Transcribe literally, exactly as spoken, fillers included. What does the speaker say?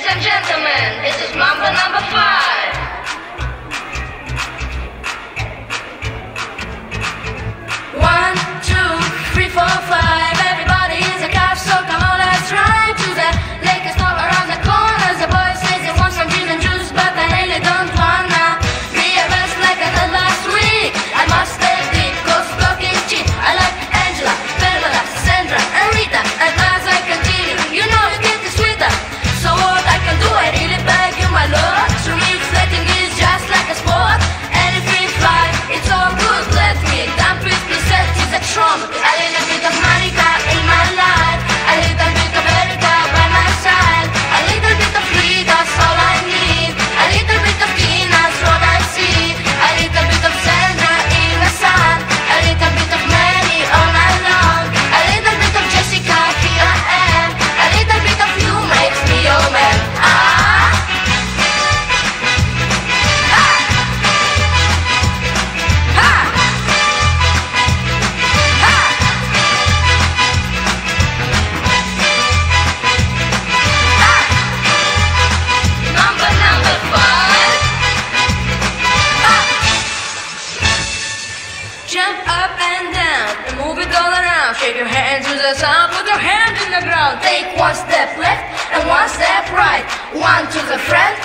and gentlemen, this is Mambo number five. One, two, three, four, five. Everybody is a cop, so come on, let's ride to the liquor store around the corner. The boy says he wants some gin and juice, but I really don't wanna be a rest like I did last week. I must admit, cause talk is cheap. I like Angela, Pamela, Sandra, and Rita, and as I continue, you know you get it sweeter. So what I can do, I really beg you, my lord. To me, flirting is just like a sport, and if we fly, it's all good. Let me dump it, please set is a trump. A little bit of Monica in my life, a little bit of Erica by my side, a little bit of Frida's all I need, a little bit of Tina's what I see, a little bit of Sandra in the sun, a little bit of Mary all night long, a little bit of Jessica, here I am, a little bit of you makes me your man. Ah! Ha! Ha! Ha! Number number five. Ha! Jump up and down and move it all around. Shake your hands to the sound, put your hand in the ground. Take one step left and one step right. One to the front